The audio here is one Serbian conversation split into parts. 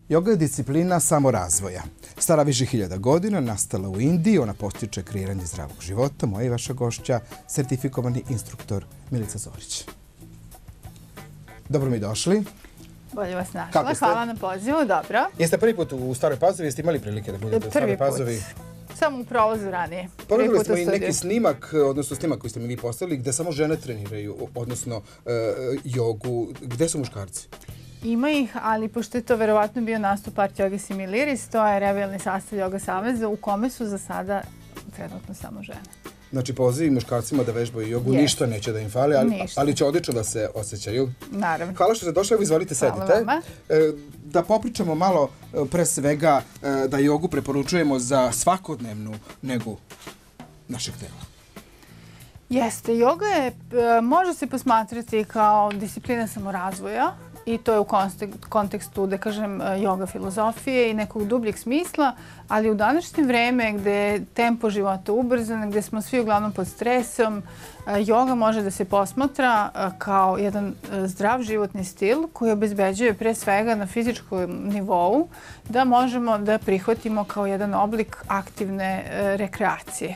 Joga je disciplina samorazvoja. Stara više hiljada godina, nastala u Indiji, ona postiče kreiranje zdravog života. Moja i vaša gošća, sertifikovani instruktor Milica Zorić. Dobro mi došli. Bolje vas našla. Hvala na pozivu. Dobro. Jeste prvi put u Staroj Pazovi? Jeste imali prilike da budete u Staroj Pazovi? Samo u prolazu ranije. Pogledali smo i neki snimak, odnosno snimak koji ste mi vi postavili, gde samo žene treniraju, odnosno jogu. Gde su muškarci? Ima ih, ali pošto je to verovatno bio nastup Art Yoga Similiris, to je revijalni sastav Yoga Saveza u kome su za sada trenutno samo žene. Znači, poziv muškarcima da vežbaju jogu, ništa neće da im fali, ali će odlično da se osjećaju. Naravno. Hvala što ste došli, evo izvolite, sedite. Hvala vama. Da popričamo malo, pre svega, da jogu preporučujemo za svakodnevnu negu našeg tela. Jeste, joga je, može se posmatrati kao disciplina samorazvoja i to je u kontekstu, da kažem, joga filozofije i nekog dubljeg smisla, ali u današnje vreme gde je tempo života ubrzan, gde smo svi uglavnom pod stresom, joga može da se posmatra kao jedan zdrav životni stil koji obezbeđuje pre svega na fizičkom nivou da možemo da prihvatimo kao jedan oblik aktivne rekreacije.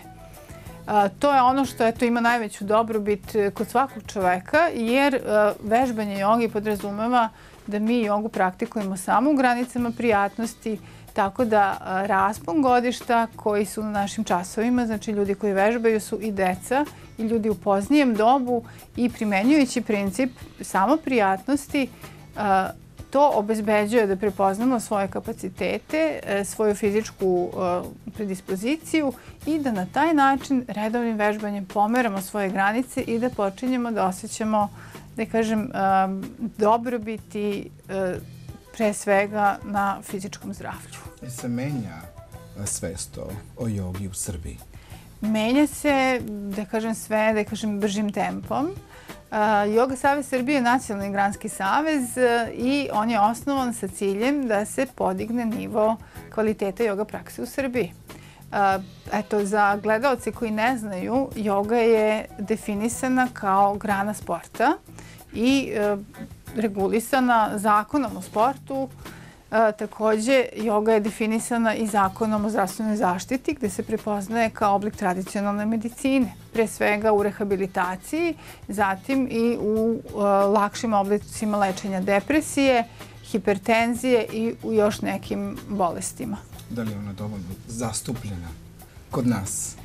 To je ono što ima najveću dobrobit kod svakog čoveka, jer vežbanje jogi podrazumeva da mi jogu praktikujemo samo u granicama prijatnosti, tako da raspon godišta koji su na našim časovima, znači ljudi koji vežbaju su i deca i ljudi u poznijem dobu i primenjujući princip samo prijatnosti, to obezbeđuje da prepoznamo svoje kapacitete, svoju fizičku predispoziciju i da na taj način redovnim vežbanjem pomeramo svoje granice i da počinjemo da osjećamo, da kažem, dobrobiti pre svega na fizičkom zdravlju. Se menja svest o jogi u Srbiji? Menja se, da kažem, sve, da kažem, bržim tempom. Yoga Savez Srbije je nacionalni granski savez i on je osnovan sa ciljem da se podigne nivo kvaliteta joga prakse u Srbiji. Eto, za gledalce koji ne znaju, joga je definisana kao grana sporta i regulisana zakonom o sportu. Takođe, joga je definisana i zakonom o zdravstvenoj zaštiti gde se prepoznaje kao oblik tradicionalne medicine. Pre svega u rehabilitaciji, zatim i u lakšim oblicima lečenja depresije, hipertenzije i u još nekim bolestima. Da li je ona dovoljno zastupljena kod nas?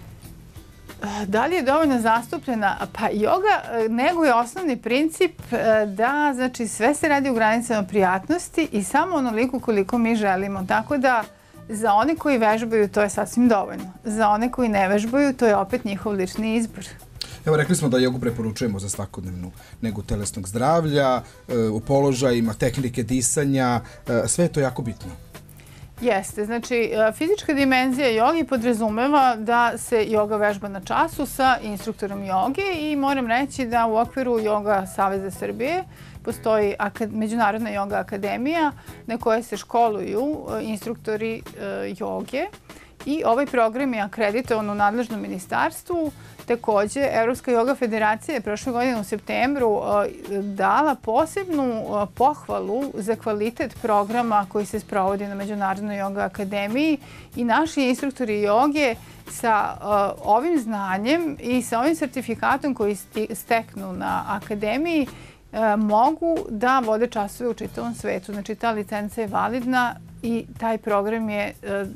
Da li je dovoljno zastupljena? Pa joga neguje osnovni princip da, znači, sve se radi u granicama prijatnosti i samo onoliko koliko mi želimo. Tako da za one koji vežbaju to je sasvim dovoljno. Za one koji ne vežbaju to je opet njihov lični izbor. Evo, rekli smo da jogu preporučujemo za svakodnevnu negu telesnog zdravlja, u položajima, tehnike disanja, sve je to jako bitno. Jeste, znači fizička dimenzija jogi podrazumeva da se joga vežba na času sa instruktorom joge i moram reći da u okviru Yoga Saveza Srbije postoji Međunarodna joga akademija na kojoj se školuju instruktori joge i ovaj program je akreditovan u nadležnom ministarstvu. Takođe, Evropska joga federacija je prošle godine u septembru dala posebnu pohvalu za kvalitet programa koji se sprovodi na Međunarodnoj joga akademiji i naši instruktori joge sa ovim znanjem i sa ovim sertifikatom koji steknu na akademiji mogu da vode časove u čitavom svetu. Znači, ta licenca je validna i taj program je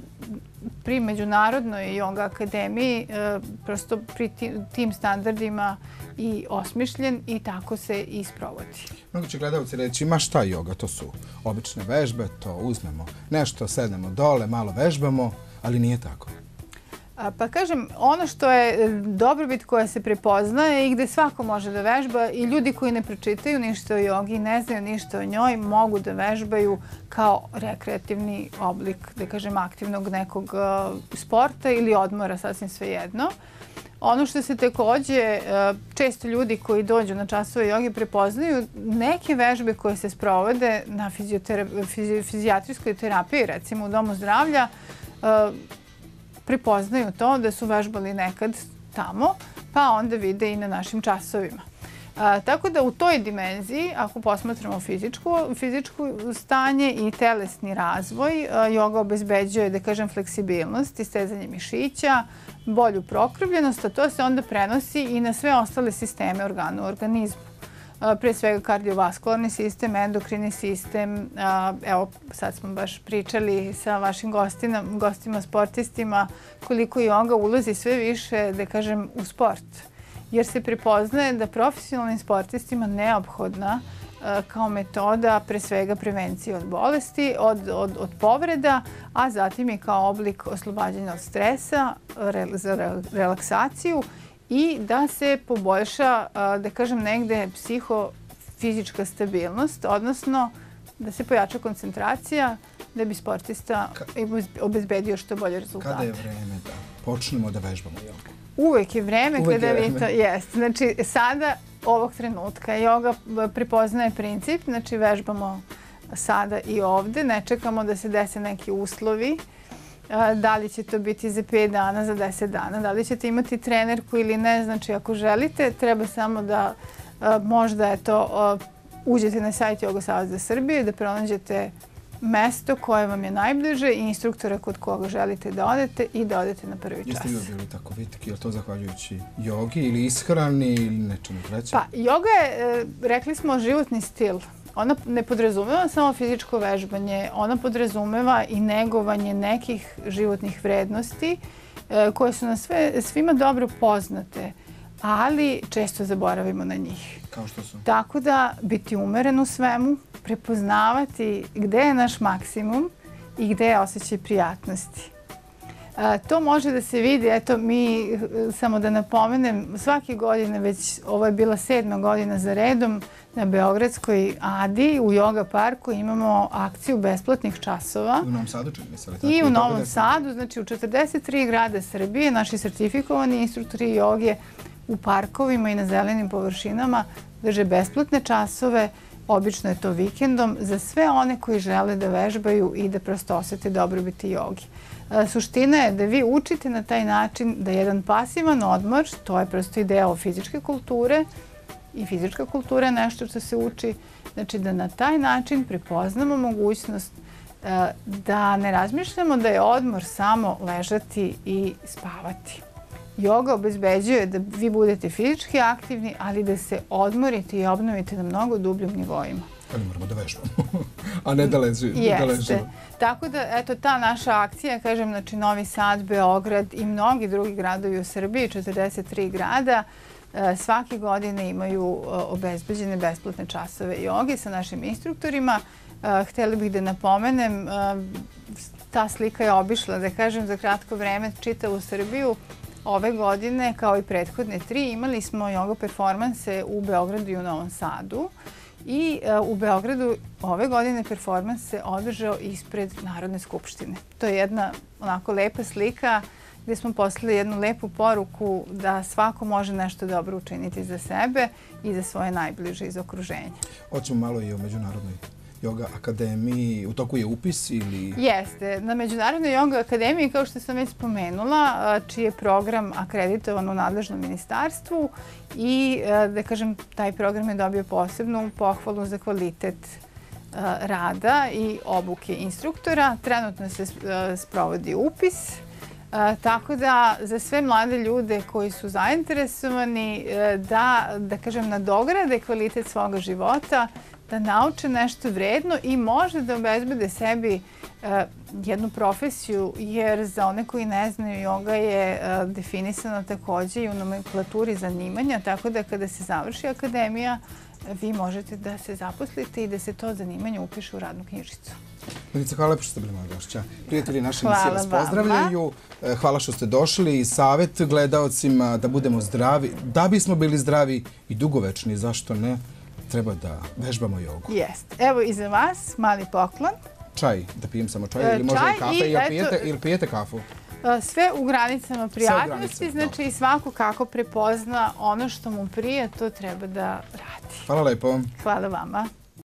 pri Međunarodnoj joga akademiji prosto pri tim standardima i osmišljen i tako se i sprovodi. Mnogo će gledalci reći, ma šta joga, to su obične vežbe, to uzmemo nešto, sednemo dole, malo vežbamo, ali nije tako. Pa kažem, ono što je dobrobit koja se prepoznaje i gde svako može da vežba i ljudi koji ne pročitaju ništa o jogi, ne znaju ništa o njoj, mogu da vežbaju kao rekreativni oblik, da kažem, aktivnog nekog sporta ili odmora, sasvim svejedno. Ono što se takođe često ljudi koji dođu na časove joge prepoznaju, neke vežbe koje se sprovode na fizijatrijskoj terapiji, recimo u domu zdravlja, prepoznaju to da su vežbali nekad tamo, pa onda vide i na našim časovima. Tako da u toj dimenziji, ako posmatramo fizičko stanje i telesni razvoj, joga obezbeđuje, da kažem, fleksibilnost, istezanje mišića, bolju prokrvljenost, a to se onda prenosi i na sve ostale sisteme organa u organizmu. Pre svega kardiovaskularni sistem, endokrini sistem. Evo, sad smo baš pričali sa vašim gostima, sportistima, koliko joga ulazi sve više, da kažem, u sport. Jer se prepoznaje da profesionalnim sportistima neophodna kao metoda pre svega prevencije od bolesti, od povreda, a zatim i kao oblik oslobađanja od stresa, za relaksaciju i da se poboljša, da kažem, negde psihofizička stabilnost, odnosno da se pojača koncentracija da bi sportista obezbedio što bolje rezultate. Kada je vreme da počnemo da vežbamo jogu? Uvek je vreme kada vi to jeste. Znači, sada, ovog trenutka, joga prepoznaje princip, znači vežbamo sada i ovde, ne čekamo da se dese neki uslovi, da li će to biti za 5 dana, za 10 dana, da li ćete imati trenerku ili ne, znači ako želite, treba samo da možda uđete na sajt Yoga Saveza Srbije, da pronađete mesto koje vam je najbliže i instruktora kod koga želite da odete i da odete na prvi čas. Jeste li bili tako vitki? Je li to zahvaljujući jogi ili ishrani ili nečemu trećem? Pa, joga je, rekli smo, životni stil. Ona ne podrazumeva samo fizičko vežbanje, ona podrazumeva i negovanje nekih životnih vrednosti koje su nam svima dobro poznate, ali često zaboravimo na njih. Kao što su? Tako da biti umeren u svemu, prepoznavati gde je naš maksimum i gde je osjećaj prijatnosti. To može da se vidi, eto mi, samo da napomenem, svake godine, već ovo je bila 7. godina za redom, na Beogradskoj Adi u Yoga parku imamo akciju besplatnih časova. U Novom Sadu, čini mi se. I u Novom Sadu, znači u 43 grada Srbije, naši sertifikovani instruktori joge u parkovima i na zelenim površinama drže besplatne časove. Obično je to vikendom za sve one koji žele da vežbaju i da prosto osete dobrobiti jogi. Suština je da vi učite na taj način da jedan pasivan odmor, to je prosto i deo fizičke kulture i fizička kultura je nešto što se uči, znači da na taj način prepoznamo mogućnost da ne razmišljamo da je odmor samo ležati i spavati. Joga obezbeđuje da vi budete fizički aktivni, ali da se odmorite i obnovite na mnogo dubljim nivoima. Ali moramo da vežbamo, a ne da ležimo. Jeste. Tako da, eto, ta naša akcija, kažem, znači Novi Sad, Beograd i mnogi drugi gradovi u Srbiji, 43 grada, svake godine imaju obezbeđene besplatne časove joge sa našim instruktorima. Htjela bih da napomenem, ta slika je obišla, da kažem, za kratko vreme čitavu Srbiju. Ove godine, kao i prethodne 3, imali smo joga performanse u Beogradu i u Novom Sadu. I u Beogradu ove godine performans se održao ispred Narodne skupštine. To je jedna onako lepa slika gdje smo poslali jednu lepu poruku da svako može nešto dobro učiniti za sebe i za svoje najbliže iz okruženja. Hoćemo malo i o Međunarodnoj Yoga akademiji. U toku je upis ili... Jeste. Na Međunarodnoj Yoga akademiji, kao što sam već spomenula, čiji je program akreditovan u nadležnom ministarstvu i, da kažem, taj program je dobio posebnu pohvalu za kvalitet rada i obuke instruktora. Trenutno se sprovodi upis. Tako da za sve mlade ljude koji su zainteresovani da kažem, nadograde kvalitet svoga života, da nauče nešto vredno i možda da obezbede sebi jednu profesiju, jer za one koji ne znaju, joga je definisana također i u nomenklaturi zanimanja, tako da kada se završi akademija, vi možete da se zaposlite i da se to zanimanje upiše u radnu knjižicu. Milica, hvala što ste bili moja gošća. Prijatelji naše emisije vas pozdravljaju. Hvala što ste došli i savjet gledaocima da budemo zdravi. Da bismo bili zdravi i dugovečni, zašto ne? Treba da vežbamo jogu. Jeste. Evo i za vas mali poklon. Čaj, da pijem samo čaj ili možda i kafe, ili pijete kafu? Sve u granicama prijatnosti, znači svako kako prepozna ono što mu prije, to treba da radi. Hvala lepo. Hvala vama.